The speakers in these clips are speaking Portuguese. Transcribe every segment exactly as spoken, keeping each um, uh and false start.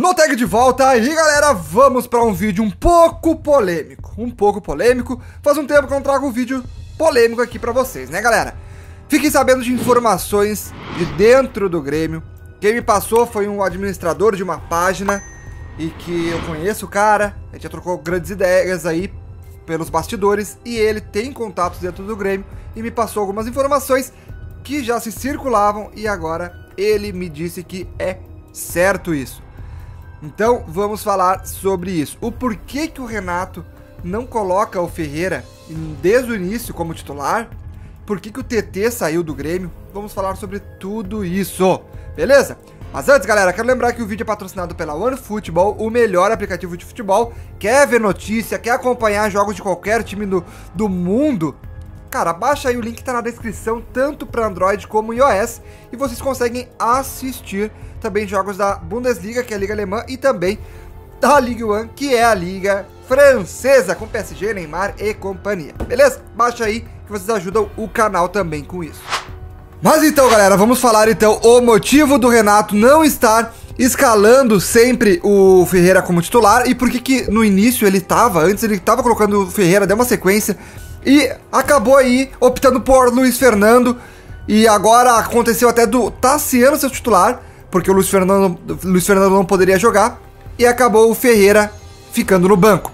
Noteg de volta e galera, vamos para um vídeo um pouco polêmico, um pouco polêmico, faz um tempo que eu não trago um vídeo polêmico aqui para vocês, né galera? Fiquem sabendo de informações de dentro do Grêmio. Quem me passou foi um administrador de uma página e que eu conheço o cara, a gente já trocou grandes ideias aí pelos bastidores e ele tem contatos dentro do Grêmio e me passou algumas informações que já se circulavam e agora ele me disse que é certo isso. Então vamos falar sobre isso. O porquê que o Renato não coloca o Ferreira desde o início como titular? Por que que o T T saiu do Grêmio? Vamos falar sobre tudo isso, beleza? Mas antes, galera, quero lembrar que o vídeo é patrocinado pela OneFootball, o melhor aplicativo de futebol. Quer ver notícia, quer acompanhar jogos de qualquer time do, do mundo? Cara, baixa aí o link que tá na descrição, tanto para Android como iOS, e vocês conseguem assistir também jogos da Bundesliga, que é a Liga Alemã, e também da Ligue um, que é a Liga Francesa, com P S G, Neymar e companhia, beleza? Baixa aí que vocês ajudam o canal também com isso. Mas então, galera, vamos falar então o motivo do Renato não estar escalando sempre o Ferreira como titular e por que que no início ele tava, antes ele tava colocando o Ferreira, deu uma sequência e acabou aí optando por Luiz Fernando e agora aconteceu até do Tassiano ser titular, porque o Luiz Fernando, Luiz Fernando não poderia jogar e acabou o Ferreira ficando no banco.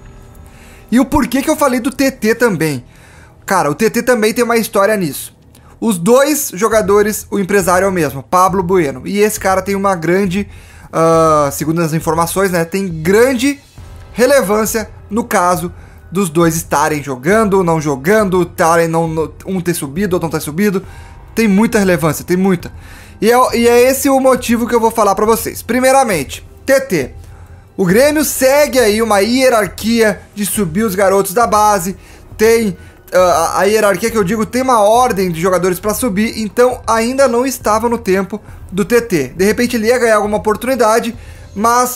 E o porquê que eu falei do T T também? Cara, o T T também tem uma história nisso. Os dois jogadores, o empresário é o mesmo, Pablo Bueno. E esse cara tem uma grande, uh, segundo as informações, né, tem grande relevância no caso dos dois estarem jogando, não jogando, tarem, não, um ter subido ou não ter subido. Tem muita relevância, tem muita. E é, e é esse o motivo que eu vou falar pra vocês. Primeiramente, T T. O Grêmio segue aí uma hierarquia de subir os garotos da base, tem... Uh, a hierarquia que eu digo tem uma ordem de jogadores para subir, então ainda não estava no tempo do T T. De repente ele ia ganhar alguma oportunidade, mas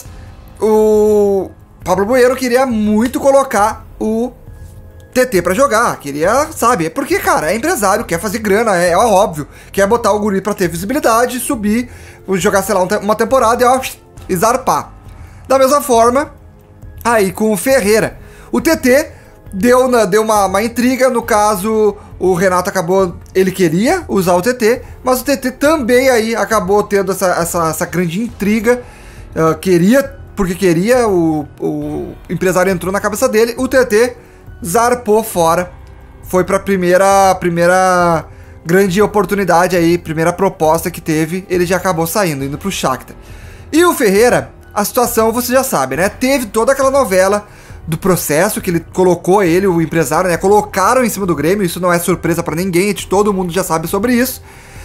o Pablo Bueno queria muito colocar o T T para jogar, queria, sabe, porque cara, é empresário, quer fazer grana, é, é óbvio, quer botar o guri para ter visibilidade, subir, jogar, sei lá, uma temporada e ó, e zarpar. Da mesma forma, aí com o Ferreira, o T T Deu, na, deu uma, uma intriga, no caso, o Renato acabou, ele queria usar o T T, mas o T T também aí acabou tendo essa, essa, essa grande intriga, uh, queria, porque queria, o, o empresário entrou na cabeça dele, o T T zarpou fora, foi pra primeira, primeira grande oportunidade aí, primeira proposta que teve, ele já acabou saindo, indo pro Shakhtar. E o Ferreira, a situação você já sabe, né, teve toda aquela novela do processo que ele colocou, ele, o empresário, né, colocaram em cima do Grêmio, isso não é surpresa pra ninguém, todo mundo já sabe sobre isso.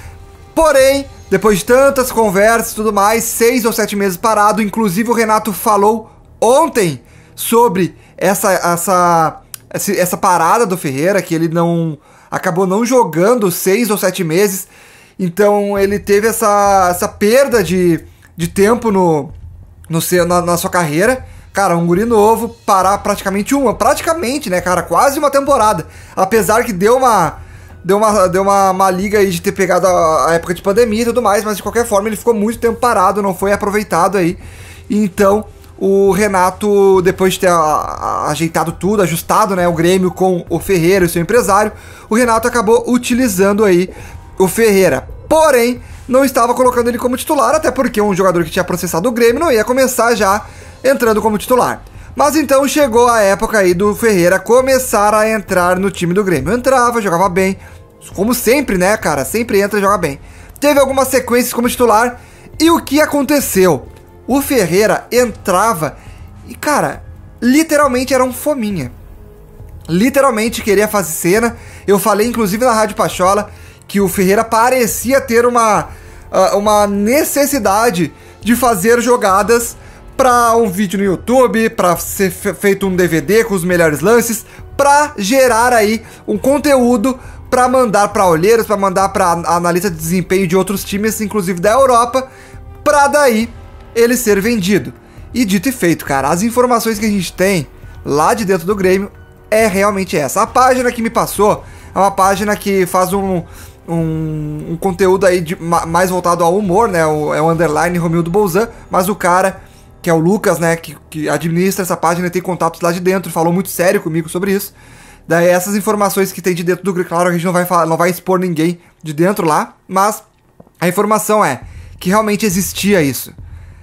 Porém, depois de tantas conversas e tudo mais, seis ou sete meses parado, inclusive o Renato falou ontem sobre essa, essa, essa, essa parada do Ferreira, que ele não acabou não jogando seis ou sete meses, então ele teve essa, essa perda de, de tempo no, no seu, na, na sua carreira. Cara, um guri novo, parar praticamente uma, praticamente, né, cara, quase uma temporada. Apesar que deu uma, deu uma, deu uma, uma liga aí de ter pegado a, a época de pandemia e tudo mais, mas de qualquer forma ele ficou muito tempo parado, não foi aproveitado aí. Então, o Renato, depois de ter a, a, ajeitado tudo, ajustado, né, o Grêmio com o Ferreira, o seu empresário, o Renato acabou utilizando aí o Ferreira. Porém, não estava colocando ele como titular, até porque um jogador que tinha processado o Grêmio não ia começar já entrando como titular. Mas então chegou a época aí do Ferreira começar a entrar no time do Grêmio. Entrava, jogava bem, como sempre, né, cara? Sempre entra e joga bem. Teve algumas sequências como titular. E o que aconteceu? O Ferreira entrava e, cara, literalmente era um fominha. Literalmente queria fazer cena. Eu falei, inclusive, na Rádio Pachola, que o Ferreira parecia ter uma, uma necessidade de fazer jogadas para um vídeo no YouTube, para ser feito um D V D com os melhores lances, para gerar aí um conteúdo para mandar para olheiros, para mandar para analista de desempenho de outros times, inclusive da Europa, para daí ele ser vendido. E dito e feito, cara, as informações que a gente tem lá de dentro do Grêmio é realmente essa. A página que me passou é uma página que faz um, um, um conteúdo aí de, mais voltado ao humor, né? O, é o underline Romildo Bolzan, mas o cara que é o Lucas, né, que, que administra essa página e tem contatos lá de dentro, falou muito sério comigo sobre isso. Daí essas informações que tem de dentro do Grêmio, claro, a gente não vai, falar, não vai expor ninguém de dentro lá, mas a informação é que realmente existia isso.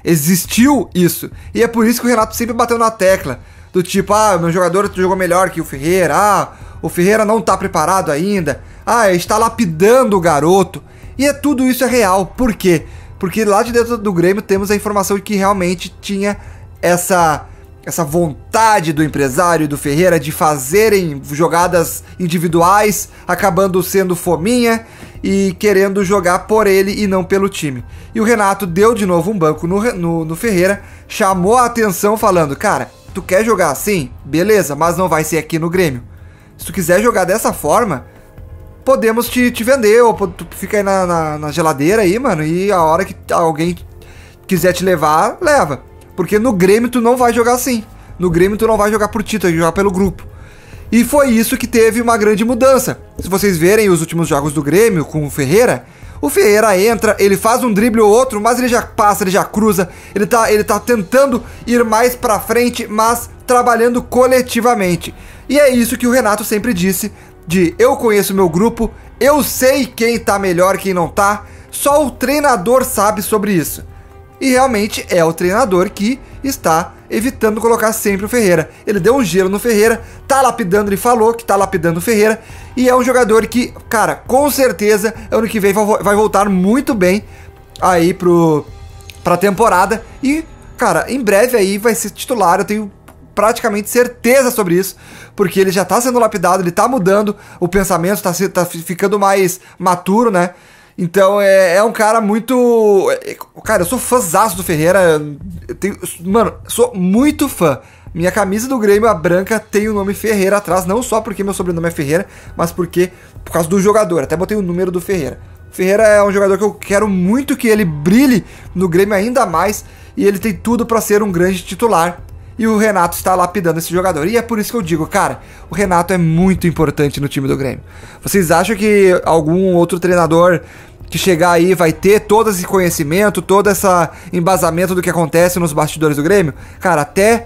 Existiu isso. E é por isso que o Renato sempre bateu na tecla. Do tipo, ah, o meu jogador jogou melhor que o Ferreira. Ah, o Ferreira não tá preparado ainda. Ah, está lapidando o garoto. E é, tudo isso é real. Por quê? Porque lá de dentro do Grêmio temos a informação de que realmente tinha essa, essa vontade do empresário e do Ferreira de fazerem jogadas individuais, acabando sendo fominha e querendo jogar por ele e não pelo time. E o Renato deu de novo um banco no, no, no Ferreira, chamou a atenção falando, cara, tu quer jogar assim? Beleza, mas não vai ser aqui no Grêmio. Se tu quiser jogar dessa forma, podemos te, te vender, ou tu fica aí na, na, na geladeira aí, mano, e a hora que alguém quiser te levar, leva. Porque no Grêmio tu não vai jogar assim. No Grêmio tu não vai jogar por ti, tu vai jogar pelo grupo. E foi isso que teve uma grande mudança. Se vocês verem os últimos jogos do Grêmio com o Ferreira, o Ferreira entra, ele faz um drible ou outro, mas ele já passa, ele já cruza, ele tá, ele tá tentando ir mais pra frente, mas trabalhando coletivamente. E é isso que o Renato sempre disse, de eu conheço meu grupo, eu sei quem tá melhor e quem não tá, só o treinador sabe sobre isso. E realmente é o treinador que está evitando colocar sempre o Ferreira. Ele deu um gelo no Ferreira, tá lapidando, ele falou que tá lapidando o Ferreira, e é um jogador que, cara, com certeza, ano que vem vai voltar muito bem aí pro, pra temporada, e, cara, em breve aí vai ser titular, eu tenho praticamente certeza sobre isso, porque ele já tá sendo lapidado, ele tá mudando, o pensamento tá, tá ficando mais maturo, né? Então é, é um cara muito... Cara, eu sou fãzaço do Ferreira. Eu tenho, mano, sou muito fã. Minha camisa do Grêmio, a branca, tem o nome Ferreira atrás. Não só porque meu sobrenome é Ferreira, mas porque por causa do jogador. Até botei o número do Ferreira. O Ferreira é um jogador que eu quero muito que ele brilhe no Grêmio ainda mais. E ele tem tudo pra ser um grande titular. E o Renato está lapidando esse jogador. E é por isso que eu digo, cara, o Renato é muito importante no time do Grêmio. Vocês acham que algum outro treinador que chegar aí vai ter todo esse conhecimento, todo esse embasamento do que acontece nos bastidores do Grêmio? Cara, até,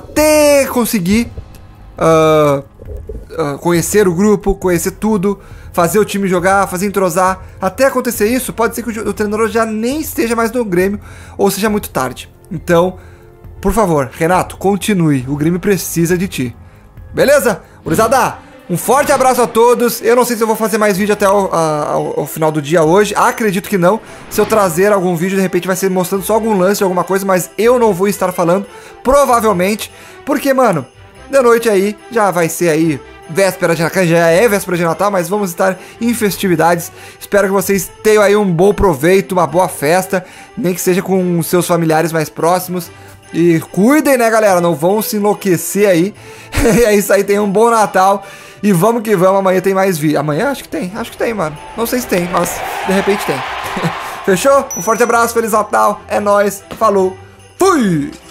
até conseguir uh, uh, conhecer o grupo, conhecer tudo, fazer o time jogar, fazer entrosar, até acontecer isso, pode ser que o, o treinador já nem esteja mais no Grêmio, ou seja muito tarde. Então, por favor, Renato, continue, o Grêmio precisa de ti. Beleza? Gurizada, um forte abraço a todos. Eu não sei se eu vou fazer mais vídeo até o, a, ao, ao final do dia hoje. Acredito que não. Se eu trazer algum vídeo, de repente vai ser mostrando só algum lance, alguma coisa, mas eu não vou estar falando, provavelmente. Porque, mano, de noite aí, já vai ser aí véspera de Natal, já é véspera de Natal, mas vamos estar em festividades. Espero que vocês tenham aí um bom proveito, uma boa festa, nem que seja com seus familiares mais próximos. E cuidem, né, galera? Não vão se enlouquecer aí. É isso aí, tenham um bom Natal. E vamos que vamos, amanhã tem mais vídeo. Amanhã acho que tem, acho que tem, mano. Não sei se tem, mas de repente tem. Fechou? Um forte abraço, Feliz Natal, é nóis, falou, fui!